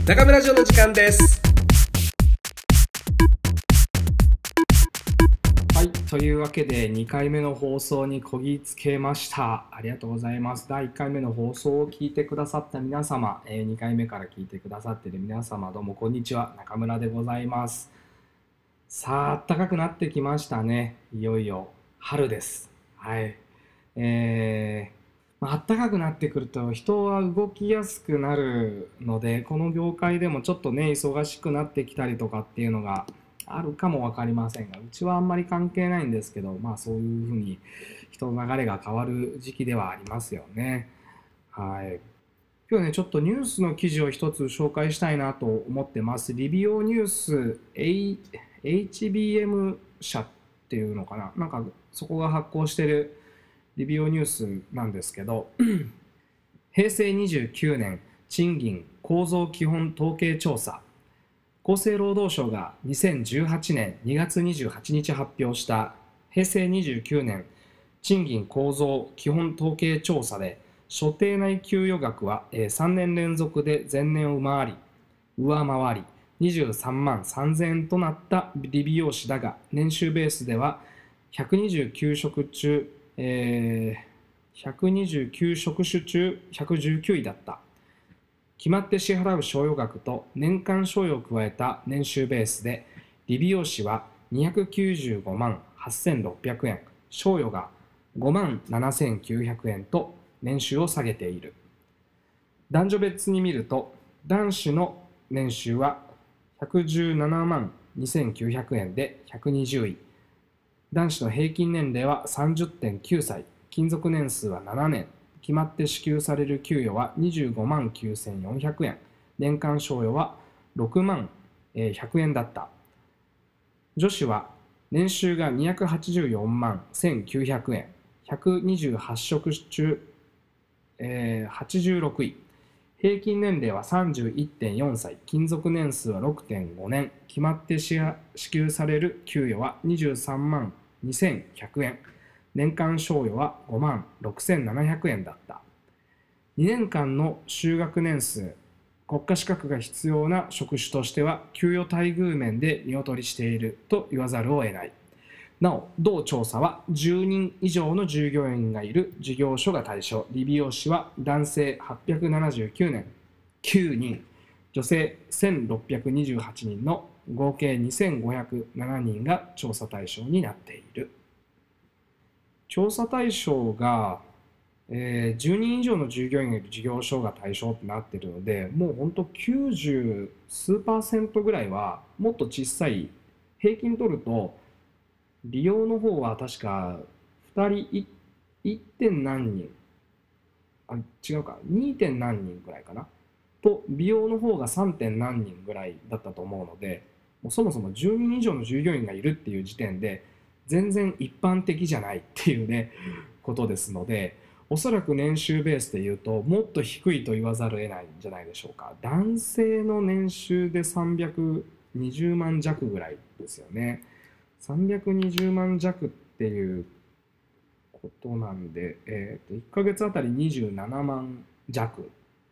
中村城の時間です。 はい、というわけで2回目の放送にこぎつけました。ありがとうございます。第1回目の放送を聞いてくださった皆様、2回目から聞いてくださっている皆様、どうもこんにちは。中村でございます。さあ、暖かくなってきましたね。いよいよ春です。はい。暖かくなってくると人は動きやすくなるので、この業界でもちょっとね、忙しくなってきたりとかっていうのがあるかも分かりませんが、うちはあんまり関係ないんですけど、そういうふうに人の流れが変わる時期ではありますよね。はい。今日ね、ちょっとニュースの記事を一つ紹介したいなと思ってます。リビオニュース、HBM 社っていうのかな。なんかそこが発行してるリビオニュースなんですけど、平成29年賃金構造基本統計調査、厚生労働省が2018年2月28日発表した平成29年賃金構造基本統計調査で、所定内給与額は3年連続で前年を上回り23万3000円となった理美容師だが、年収ベースでは129職中、129職種中119位だった。決まって支払う賞与額と年間賞与を加えた年収ベースで、理美容師は295万8600円、賞与が5万7900円と年収を下げている。男女別に見ると、男子の年収は117万2900円で120位。男子の平均年齢は 30.9 歳、勤続年数は7年、決まって支給される給与は25万9400円、年間賞与は6万100円だった。女子は年収が284万1900円、128職中86位、平均年齢は 31.4 歳、勤続年数は 6.5 年、決まって支給される給与は23万2100円、年間賞与は5万6700円だった。2年間の就学年数、国家資格が必要な職種としては給与待遇面で見劣りしていると言わざるを得ない。なお、同調査は10人以上の従業員がいる事業所が対象。理美容師は男性879年9人、女性1628人の合計2507人が調査対象になっている。調査対象が、10人以上の従業員がいる事業所が対象となっているので、もう本当90数%ぐらいはもっと小さい、平均取ると利用の方は確か2人 1. 点何人、違うか 2. 点何人ぐらいかなと、美容の方が 3. 点何人ぐらいだったと思うので、もうそもそも10人以上の従業員がいるっていう時点で全然一般的じゃないっていうねことですので、おそらく年収ベースで言うともっと低いと言わざるを得ないんじゃないでしょうか。男性の年収で320万弱ぐらいですよね。320万弱っていうことなんで、1ヶ月あたり27万弱。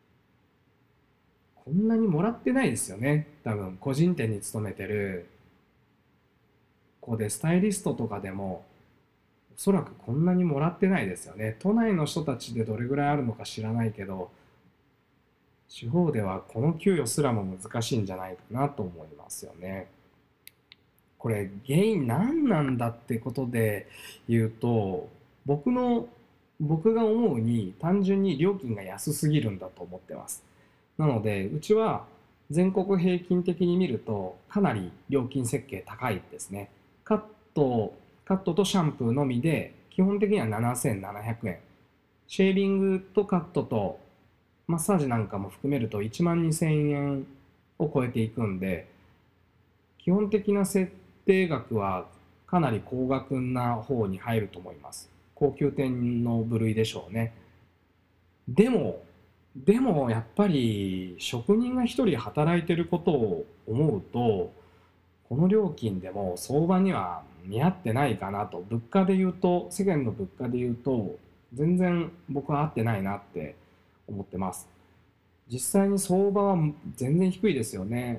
こんなにもらってないですよね。多分個人店に勤めてる子でスタイリストとかでもおそらくこんなにもらってないですよね。都内の人たちでどれぐらいあるのか知らないけど、地方ではこの給与すらも難しいんじゃないかなと思いますよね。これ原因何なんだってことで言うと、僕が思うに単純に料金が安すぎるんだと思ってます。なのでうちは全国平均的に見るとかなり料金設計高いですね。カットとシャンプーのみで基本的には7700円。シェービングとカットとマッサージなんかも含めると1万2000円を超えていくんで、基本的な設定額はかなり高額な方に入ると思います。高級店の部類でしょうね。でもやっぱり職人が一人働いてることを思うと、この料金でも相場には見合ってないかなと。物価で言うと、世間の物価で言うと全然僕は合ってないなって思ってます。 実際に相場は全然低いですよね。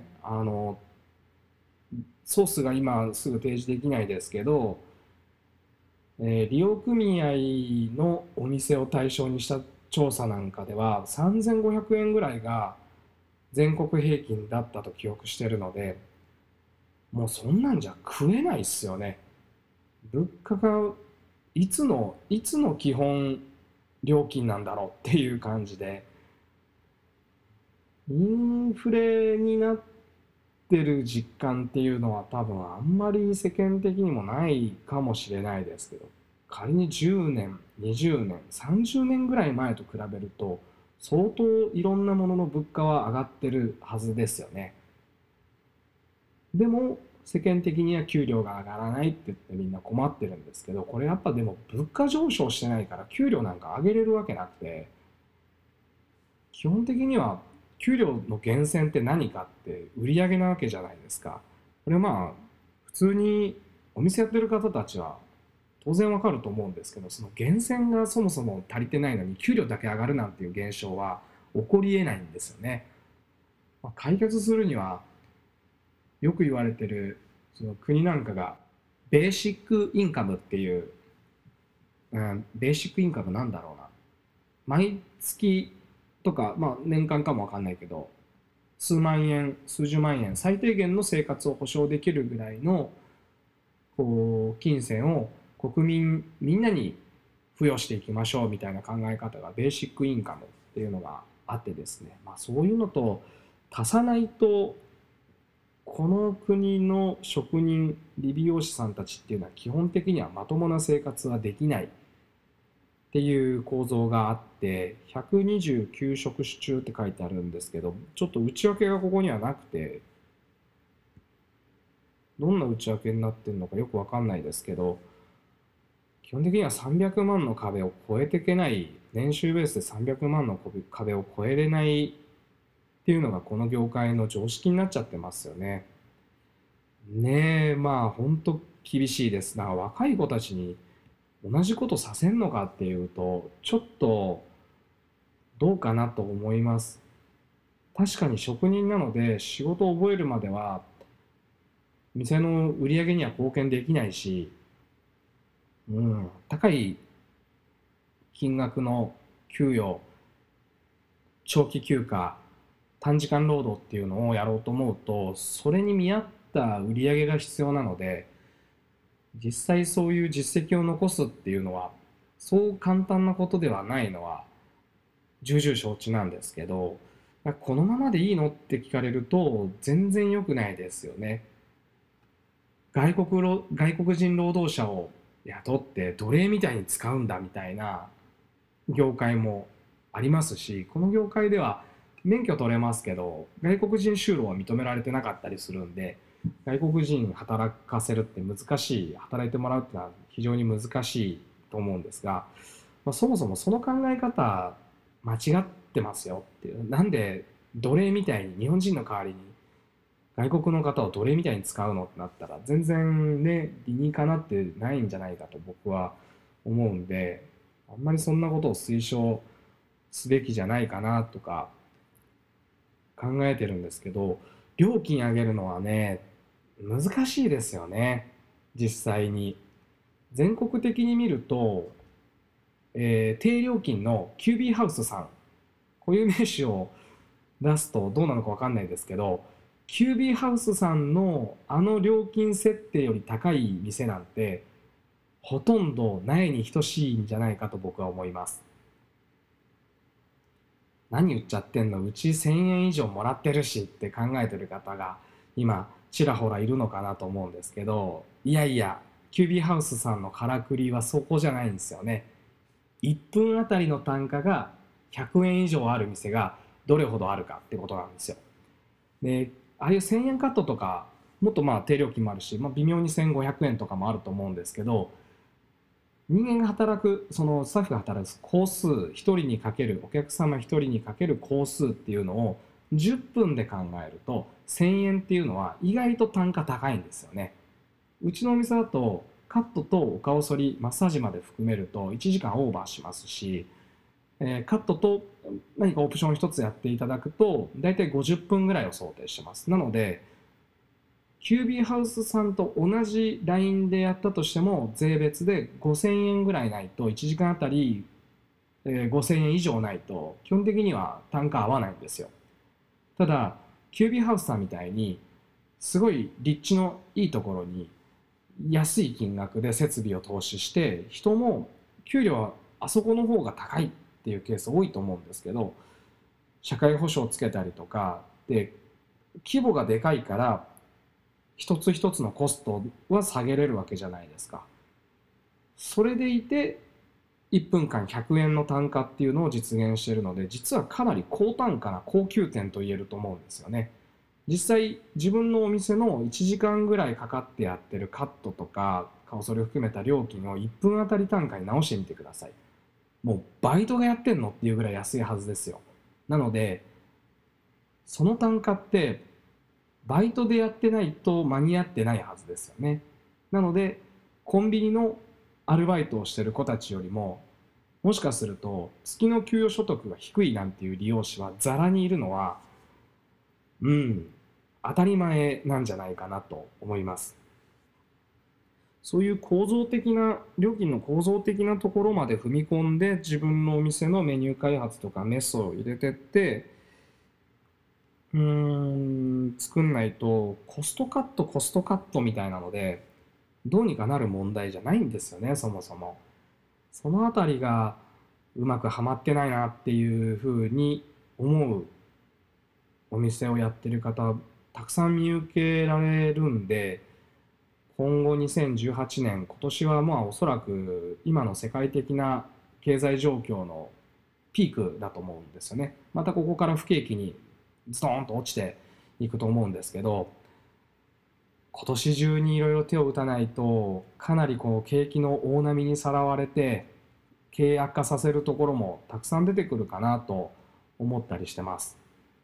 ソースが今すぐ提示できないですけど、利用組合のお店を対象にした調査なんかでは3500円ぐらいが全国平均だったと記憶してるので、もうそんなんじゃ食えないっすよね。物価がいつの基本料金なんだろうっていう感じで、インフレになってる実感っていうのは多分あんまり世間的にもないかもしれないですけど、仮に10年、20年、30年ぐらい前と比べると、相当いろんなものの物価は上がってるはずですよね。でも世間的には給料が上がらないって言ってみんな困ってるんですけど、これやっぱでも物価上昇してないから給料なんか上げれるわけなくて、基本的には給料の源泉って何かって売り上げなわけじゃないですか。これまあ普通にお店やってる方たちは当然わかると思うんですけど、その源泉がそもそも足りてないのに給料だけ上がるなんていう現象は起こりえないんですよね。解決するにはよく言われてる、その国なんかがベーシックインカムっていう、ベーシックインカムなんだろうな、毎月とか、年間かもわかんないけど、数万円数十万円最低限の生活を保障できるぐらいの金銭を国民みんなに付与していきましょうみたいな考え方がベーシックインカムっていうのがあってですね、そういうのと足さないとこの国の職人理美容師さんたちっていうのは基本的にはまともな生活はできないっていう構造があって、129職種中って書いてあるんですけど、ちょっと内訳がここにはなくて、どんな内訳になってるのかよくわかんないですけど、基本的には300万の壁を越えていけない、年収ベースで300万の壁を越えれないっていうのがこの業界の常識になっちゃってますよね。ねえ、本当厳しいです。若い子たちに同じことさせんのかっていうと、ちょっとどうかなと思います。確かに職人なので仕事を覚えるまでは店の売り上げには貢献できないし、高い金額の給与、長期休暇、短時間労働っていうのをやろうと思うと、それに見合った売り上げが必要なので、実際そういう実績を残すっていうのは、そう簡単なことではないのは重々承知なんですけど、このままでいいのって聞かれると全然良くないですよね。外国人労働者を雇って奴隷みたいに使うんだみたいな業界もありますし、この業界では免許取れますけど外国人就労は認められてなかったりするんで、外国人働かせるって難しい、働いてもらうってのは非常に難しいと思うんですが、そもそもその考え方間違ってますよっていう。なんで奴隷みたいに日本人の代わりに外国の方を奴隷みたいに使うのってなったら全然ね、理にかなってないんじゃないかと僕は思うんで、あんまりそんなことを推奨すべきじゃないかなとか考えてるんですけど、料金上げるのはね、難しいですよね。実際に全国的に見ると、低料金のキュービーハウスさん、固有名詞を出すとどうなのかわかんないですけど、キュービーハウスさんのあの料金設定より高い店なんてほとんどないに等しいんじゃないかと僕は思います。何言っちゃってんの、うち1000円以上もらってるしって考えてる方が今ちらほらいるのかなと思うんですけど、いやいや、キュービーハウスさんのからくりはそこじゃないんですよね。1分あたりの単価が100円以上ある店がどれほどあるかってことなんですよ。で、ああいう1000円カットとか、もっと低料金もあるし、微妙に1500円とかもあると思うんですけど、人間が働く、そのスタッフが働く工数、1人にかける、お客様1人にかける工数っていうのを10分で考えると、1000円っていうのは意外と単価高いんですよね。うちのお店だと、カットとお顔剃り、マッサージまで含めると1時間オーバーしますし、 カットと何かオプション一つやっていただくと、だいたい50分ぐらいを想定してます。なので、キュービーハウスさんと同じラインでやったとしても、税別で5000円ぐらいないと、1時間あたり5000円以上ないと、基本的には単価合わないんですよ。ただ、キュービーハウスさんみたいに、すごい立地のいいところに、安い金額で設備を投資して、人も給料はあそこの方が高いっていうケース多いと思うんですけど、社会保障をつけたりとかで、規模がでかいから一つ一つのコストは下げれるわけじゃないですか。それでいて1分間100円の単価っていうのを実現しているので、実はかなり高単価な高級店と言えると思うんですよね。実際自分のお店の1時間ぐらいかかってやってるカットとか顔それを含めた料金を1分あたり単価に直してみてください。もうバイトがやってんのっていうぐらい安いはずですよ。なのでその単価ってバイトでやってないと間に合ってないはずですよね。なのでコンビニのアルバイトをしてる子たちよりも、もしかすると月の給与所得が低いなんていう利用者はざらにいるのは、当たり前なんじゃないかなと思います。そういう構造的な、料金の構造的なところまで踏み込んで自分のお店のメニュー開発とかメスを入れてって、作んないとコストカット、コストカットみたいなので、どうにかなる問題じゃないんですよね、そもそも。そのあたりがうまくはまってないなっていうふうに思うお店をやってる方、たくさん見受けられるんで、今後2018年、今年はまあおそらく今の世界的な経済状況のピークだと思うんですよね。またここから不景気にズドーンと落ちていくと思うんですけど、今年中にいろいろ手を打たないと、かなりこう景気の大波にさらわれて、経営悪化させるところもたくさん出てくるかなと思ったりしてます。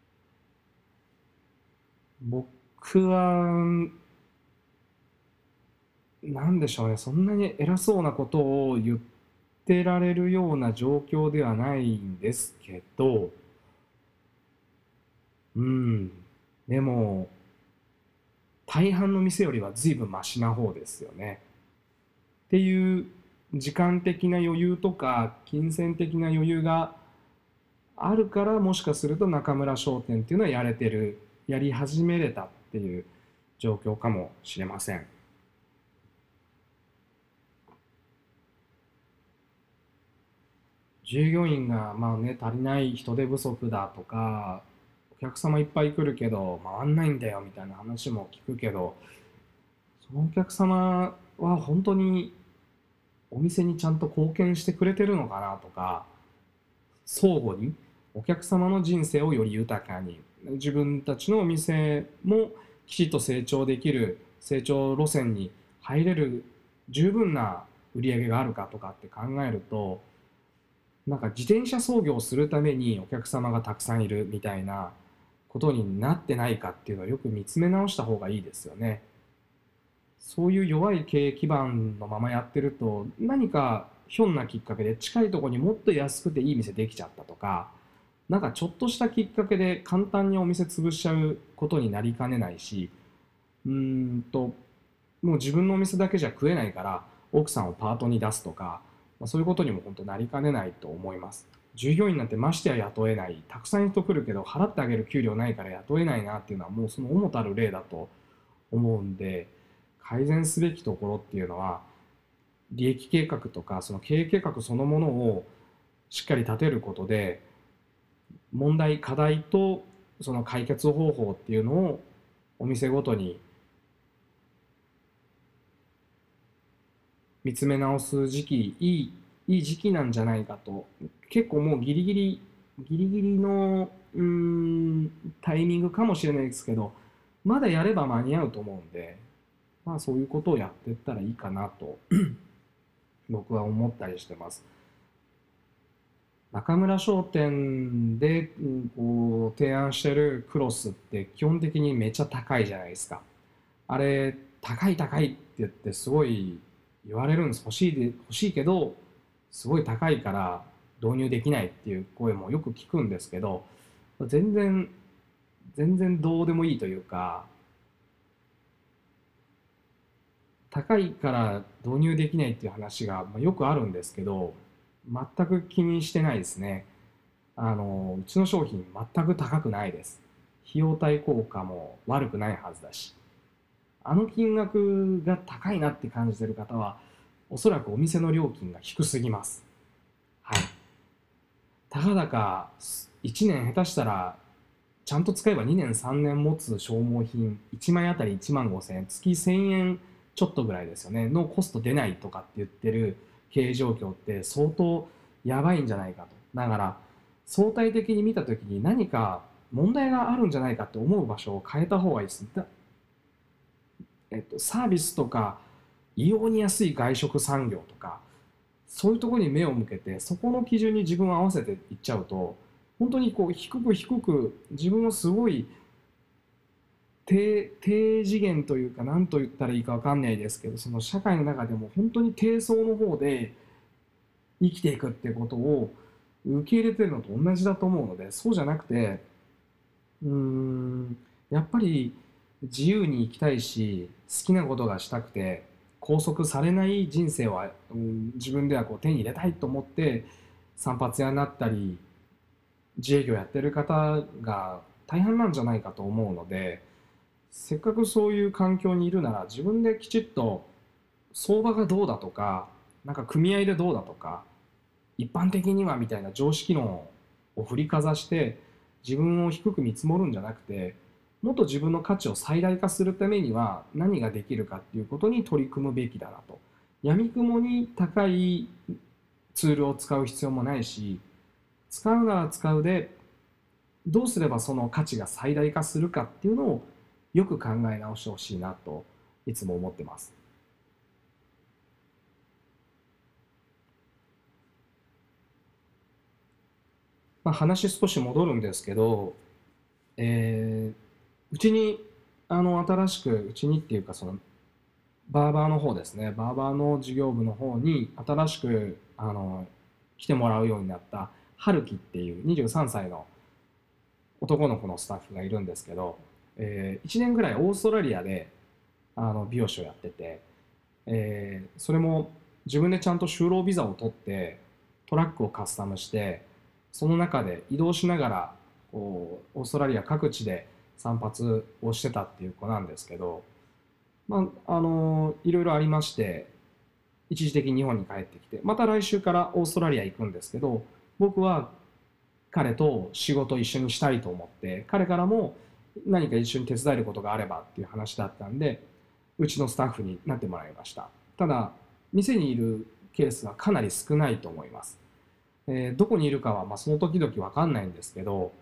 僕は、なんでしょうね、そんなに偉そうなことを言ってられるような状況ではないんですけど、うん、でも、大半の店よりは随分マシな方ですよね。っていう時間的な余裕とか金銭的な余裕があるから、もしかすると中村商店っていうのはやれてる、やり始めれたっていう状況かもしれません。従業員がまあね足りない人手不足だとか、お客様いっぱい来るけど回んないんだよみたいな話も聞くけど、そのお客様は本当にお店にちゃんと貢献してくれてるのかなとか、相互にお客様の人生をより豊かに、自分たちのお店もきちっと成長できる成長路線に入れる十分な売り上げがあるかとかって考えると、なんか自転車操業をするためにお客様がたくさんいるみたいなことになってないかっていうのをよく見つめ直した方がいいですよね。そういう弱い経営基盤のままやってると、何かひょんなきっかけで近いところにもっと安くていい店できちゃったとか、なんかちょっとしたきっかけで簡単にお店潰しちゃうことになりかねないし、うーんと、もう自分のお店だけじゃ食えないから奥さんをパートに出すとか、そういうことにも本当なりかねないと思います。従業員なんてましてや雇えない、たくさん人来るけど払ってあげる給料ないから雇えないなっていうのはもうその主たる例だと思うんで、改善すべきところっていうのは利益計画とかその経営計画そのものをしっかり立てることで、問題課題とその解決方法っていうのをお店ごとに見つめ直す時期、いい時期なんじゃないかと。結構もうギリギリのタイミングかもしれないですけど、まだやれば間に合うと思うんで、まあそういうことをやっていったらいいかなと僕は思ったりしてます。中村商店でこう提案してるクロスって基本的にめっちゃ高いじゃないですか。あれ、高い高いって言ってすごい言われるんです。欲しいけど、すごい高いから導入できないっていう声もよく聞くんですけど、全然どうでもいいというか、高いから導入できないっていう話がよくあるんですけど、全く気にしてないですね。うちの商品全く高くないです。費用対効果も悪くないはずだし、あの金額が高いなって感じてる方は、おそらくお店の料金が低すぎます。はい。たかだか1年下手したら、ちゃんと使えば2年3年持つ消耗品、1枚あたり1万5千円、月1000円ちょっとぐらいですよね、のコスト出ないとかって言ってる経営状況って相当やばいんじゃないかと。だから相対的に見たときに何か問題があるんじゃないかって思う場所を変えた方がいいです。サービスとか異様に安い外食産業とか、そういうところに目を向けてそこの基準に自分を合わせていっちゃうと、本当にこう低く低く自分をすごい低次元というか、何と言ったらいいか分かんないですけど、その社会の中でも本当に低層の方で生きていくっていうことを受け入れてるのと同じだと思うので、そうじゃなくて、うーんやっぱり自由に生きたいし、好きなことがしたくて、拘束されない人生は、自分ではこう手に入れたいと思って散髪屋になったり自営業やってる方が大半なんじゃないかと思うので、せっかくそういう環境にいるなら自分できちっと相場がどうだとか、なんか組合でどうだとか、一般的にはみたいな常識論を振りかざして自分を低く見積もるんじゃなくて、もっと自分の価値を最大化するためには何ができるかっていうことに取り組むべきだなと。闇雲に高いツールを使う必要もないし、使うなら使うでどうすればその価値が最大化するかっていうのをよく考え直してほしいなといつも思ってます。話少し戻るんですけど、うちに新しく、うちにっていうか、そのバーバーの方ですね、バーバーの事業部の方に新しく来てもらうようになった春樹っていう23歳の男の子のスタッフがいるんですけど、1年ぐらいオーストラリアで美容師をやってて、それも自分でちゃんと就労ビザを取ってトラックをカスタムして、その中で移動しながらこうオーストラリア各地で散髪をしてたっていう子なんですけど、いろいろありまして、一時的に日本に帰ってきて、また来週からオーストラリア行くんですけど、僕は彼と仕事を一緒にしたいと思って、彼からも何か一緒に手伝えることがあればっていう話だったんで、うちのスタッフになってもらいました。ただ、店にいるケースはかなり少ないと思います。どこにいるかはその時々分かんないんですけど、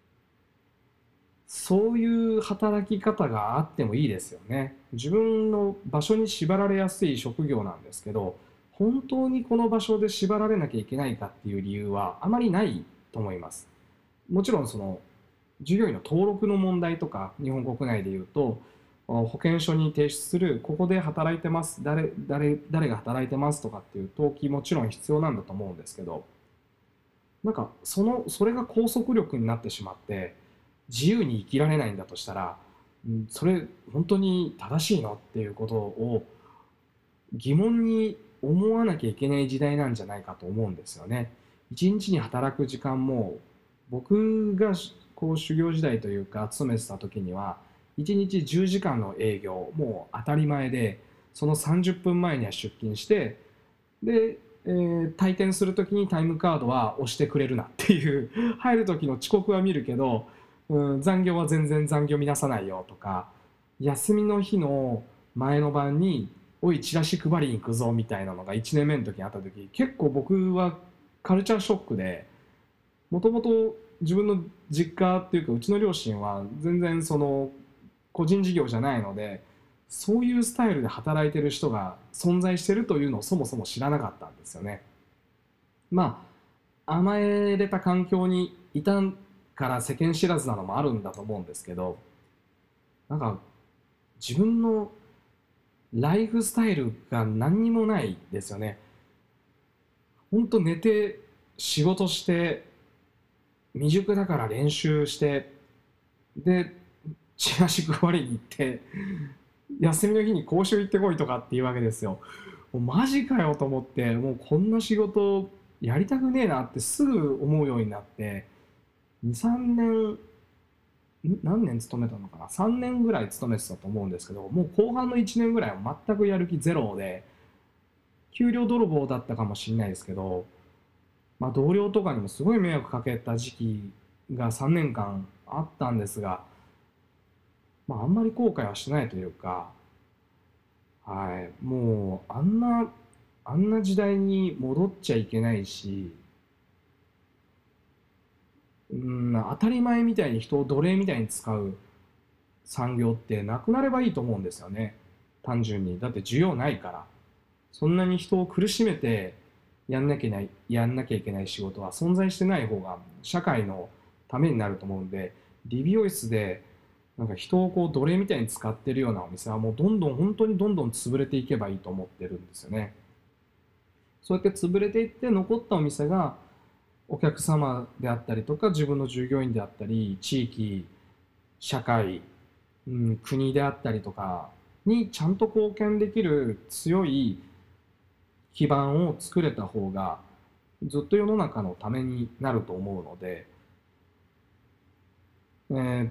そういう働き方があってもいいですよね。自分の場所に縛られやすい職業なんですけど、本当にこの場所で縛られなきゃいけないかっていう理由はあまりないと思います。もちろんその従業員の登録の問題とか、日本国内でいうと保険証に提出する、ここで働いてます、誰が働いてますとかっていう登記もちろん必要なんだと思うんですけど、なんかそれが拘束力になってしまって自由に生きられないんだとしたら、それ本当に正しいのっていうことを疑問に思わなきゃいけない時代なんじゃないかと思うんですよね。一日に働く時間も、僕がこう修行時代というか勤めてた時には一日10時間の営業もう当たり前で、その30分前には出勤して、で、退店する時にタイムカードは押してくれるなっていう入る時の遅刻は見るけど、残業は全然残業見なさないよとか、休みの日の前の晩においチラシ配りに行くぞみたいなのが1年目の時にあった時、結構僕はカルチャーショックで、もともと自分の実家っていうかうちの両親は全然その個人事業じゃないので、そういうスタイルで働いてる人が存在してるというのをそもそも知らなかったんですよね。甘えれた環境にいたから世間知らずなのもあるんだと思うんですけど、なんか自分のライフスタイルが何にもないですよね。ほんと寝て仕事して未熟だから練習してでチラシ配りに行って休みの日に講習行ってこいとかっていうわけですよ。もうマジかよと思って、もうこんな仕事やりたくねえなってすぐ思うようになって、2、3年、何年勤めたのかな、3年ぐらい勤めてたと思うんですけど、もう後半の1年ぐらいは全くやる気ゼロで、給料泥棒だったかもしれないですけど、まあ、同僚とかにもすごい迷惑かけた時期が3年間あったんですが、まあ、あんまり後悔はしないというか、はい、もうあんな時代に戻っちゃいけないし、当たり前みたいに人を奴隷みたいに使う産業ってなくなればいいと思うんですよね。単純に。だって需要ないから。そんなに人を苦しめてやんなきゃいけない仕事は存在してない方が社会のためになると思うんで、理美容室でなんか人をこう奴隷みたいに使ってるようなお店はもうどんどん本当にどんどん潰れていけばいいと思ってるんですよね。そうやって潰れていって残ったお店がお客様であったりとか自分の従業員であったり地域社会、国であったりとかにちゃんと貢献できる強い基盤を作れた方がずっと世の中のためになると思うので、えー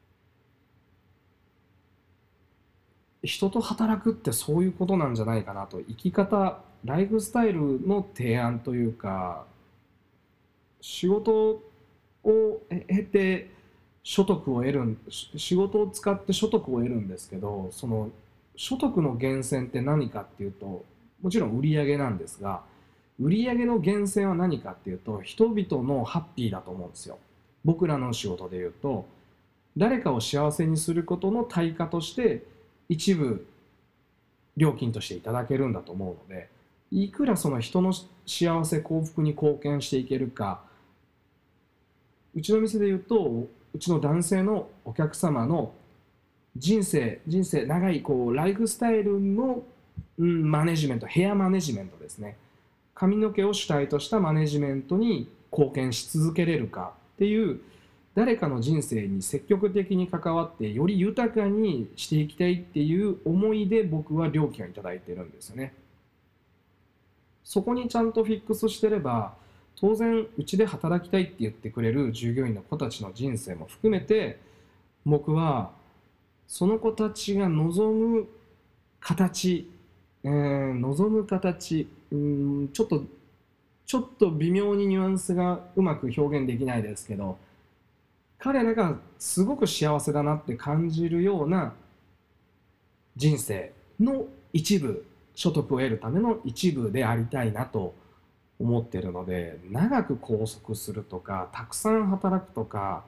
人と働くってそういうことなんじゃないかなと。生き方ライフスタイルの提案というか、仕事を経て所得を得る仕事を使って所得を得るんですけど、その所得の源泉って何かっていうと、もちろん売上なんですが、売上の源泉は何かっていうと人々のハッピーだと思うんですよ。僕らの仕事でいうと誰かを幸せにすることの対価として一部料金としていただけるんだと思うので、いくらその人の幸せ幸福に貢献していけるか、うちの店でいうとうちの男性のお客様の人生長いこうライフスタイルの、マネジメント、ヘアマネジメントですね。髪の毛を主体としたマネジメントに貢献し続けれるかっていう、誰かの人生に積極的に関わってより豊かにしていきたいっていう思いで僕は料金をいただいてるんですよね。そこにちゃんとフィックスしてれば、当然うちで働きたいって言ってくれる従業員の子たちの人生も含めて、僕はその子たちが望む形、望む形、ちょっと微妙にニュアンスがうまく表現できないですけど、彼らがすごく幸せだなって感じるような人生の一部、所得を得るための一部でありたいなと思ってるので、長く拘束するとかたくさん働くとか、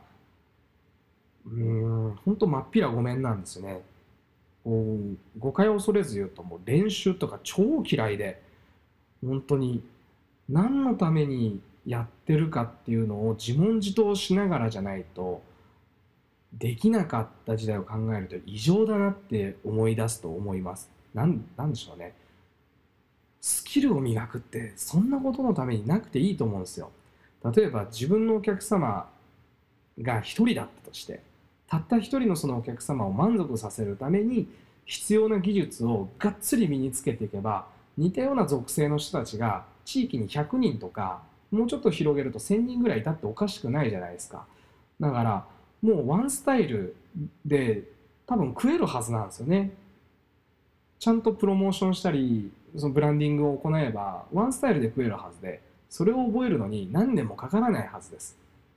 本当真っ平ごめんなんですよね。誤解を恐れず言うと、もう練習とか超嫌いで、本当に何のためにやってるかっていうのを自問自答しながらじゃないとできなかった時代を考えると異常だなって思い出すと思います。なんでしょうね。スキルを磨くってそんなことのためになくていいと思うんですよ。例えば自分のお客様が一人だったとして、たった一人のそのお客様を満足させるために必要な技術をがっつり身につけていけば、似たような属性の人たちが地域に100人とか、もうちょっと広げると1000人ぐらいいたっておかしくないじゃないですか。だからもうワンスタイルで多分食えるはずなんですよね。ちゃんとプロモーションしたりそのブランディングを行えばワンスタイルで食えるはずで、それを覚えるのに何年もかからないはずです。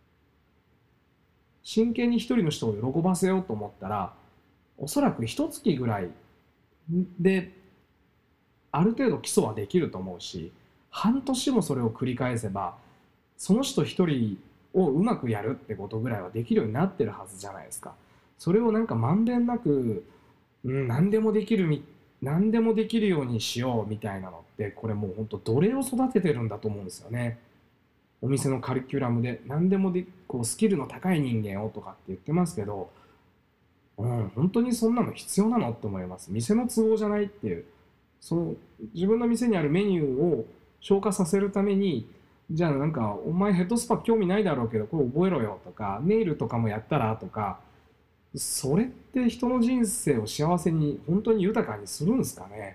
真剣に一人の人を喜ばせようと思ったら、おそらく一月ぐらいである程度基礎はできると思うし、半年もそれを繰り返せばその人一人をうまくやるってことぐらいはできるようになってるはずじゃないですか。それをなんかまんべんなく、何でもできる何でもできるようにしようみたいなのって、これもう本当奴隷を育ててるんだと思うんですよね。お店のカリキュラムで何でもこうスキルの高い人間をとかって言ってますけど、本当にそんなの必要なのって思います。店の都合じゃないっていう、その自分の店にあるメニューを消化させるためにじゃあなんかお前ヘッドスパ興味ないだろうけどこれ覚えろよとか、ネイルとかもやったらとか、それって人の人生を幸せに本当に豊かにするんですかね。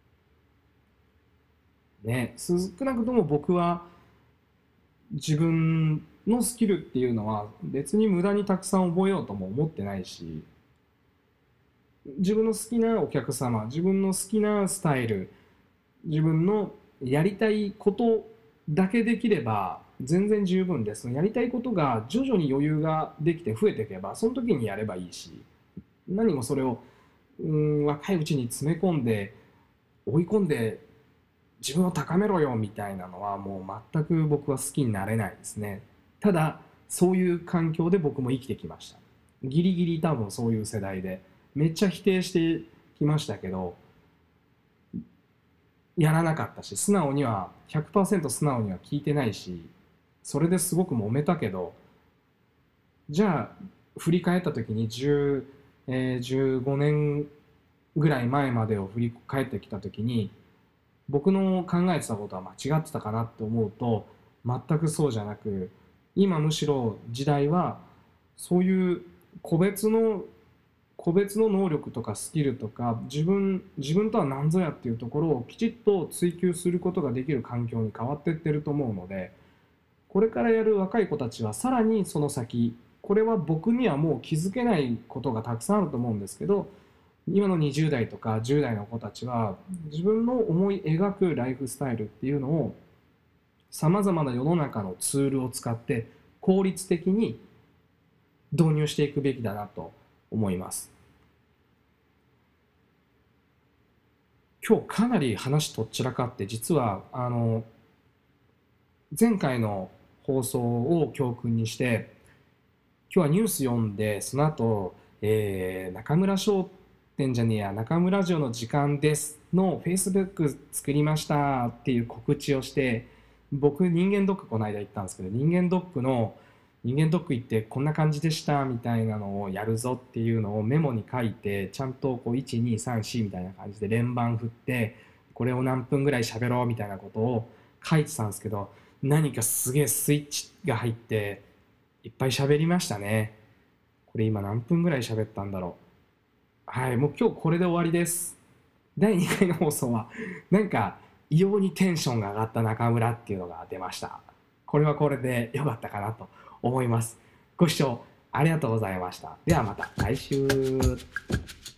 ね、少なくとも僕は自分のスキルっていうのは別に無駄にたくさん覚えようとも思ってないし、自分の好きなお客様、自分の好きなスタイル、自分のやりたいことだけできれば全然十分です。やりたいことが徐々に余裕ができて増えていけばその時にやればいいし、何もそれを若いうちに詰め込んで追い込んで自分を高めろよみたいなのはもう全く僕は好きになれないですね。ただそういう環境で僕も生きてきました。ギリギリ多分そういう世代でめっちゃ否定してきましたけど、やらなかったし、素直には 100% 素直には聞いてないし、それですごく揉めたけど、じゃあ振り返った時に15年ぐらい前までを振り返ってきた時に、僕の考えてたことは間違ってたかなって思うと、全くそうじゃなく、今むしろ時代はそういう個別の個別の能力とかスキルとか自分とは何ぞやっていうところをきちっと追求することができる環境に変わっていってると思うので、これからやる若い子たちはさらにその先、これは僕にはもう気づけないことがたくさんあると思うんですけど、今の20代とか10代の子たちは自分の思い描くライフスタイルっていうのをさまざまな世の中のツールを使って効率的に導入していくべきだなと思います。今日かなり話とっちらかって、実は前回の放送を教訓にして今日はニュース読んで、その後、中村商店じゃねえや、中村ラジオの時間ですの Facebook 作りましたっていう告知をして、僕人間ドックこの間行ったんですけど、人間ドック行ってこんな感じでしたみたいなのをやるぞっていうのをメモに書いて、ちゃんとこう1234みたいな感じで連番振って、これを何分ぐらい喋ろうみたいなことを書いてたんですけど、何かすげえスイッチが入っていっぱい喋りましたね。これ今何分ぐらい喋ったんだろう。はい、もう今日これで終わりです。第2回の放送はなんか異様にテンションが上がった中村っていうのが出ました。これはこれで良かったかなと思います。ご視聴ありがとうございました。ではまた来週。